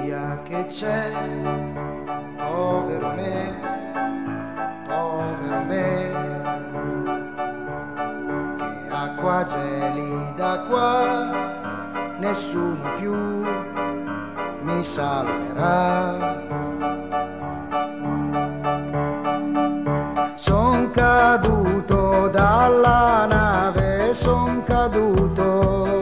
via che c'è, povero me, che acqua gelida qua, nessuno più mi salverà. Son caduto dalla nave, son caduto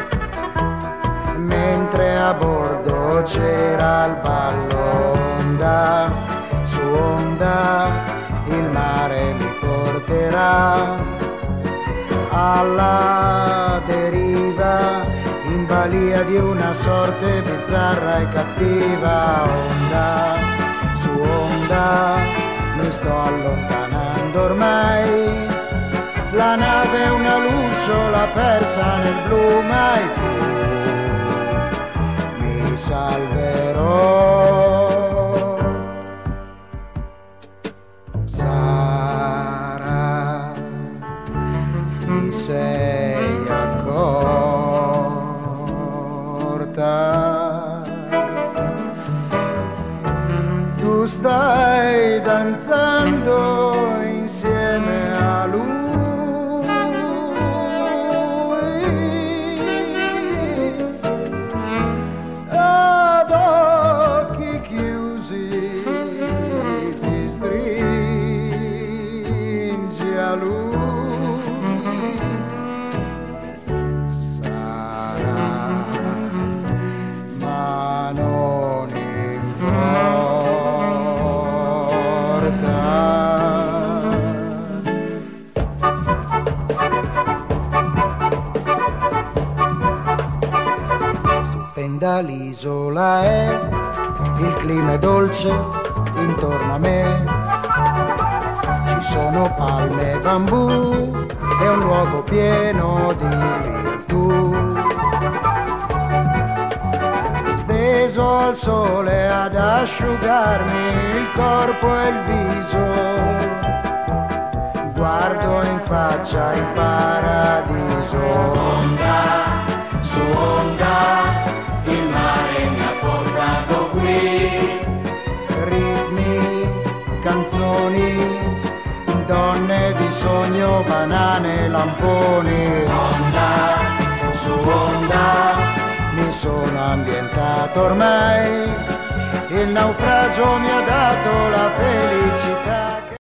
mentre a bordo c'era il ballo. Onda su onda il mare mi porterà alla deriva, in balia di una sorte bizzarra e cattiva. Onda su onda mi sto allontanando ormai, la nave è una lucciola persa nel blu, mai più mi salverò. Sara, ti sei accorta? Tu stai danzando insieme a lui, ad occhi chiusi ti stringi a lui. Sarà, ma non stupenda l'isola è, il clima è dolce intorno a me, ci sono palme e bambù, è un luogo pieno di virtù. Steso al sole ad asciugarmi il corpo e il viso, guardo in faccia il paradiso. Onda su onda il mare mi ha portato qui, ritmi, canzoni, donne di sogno, banane, lamponi. Onda su onda mi sono ambientato ormai, il naufragio mi ha dato la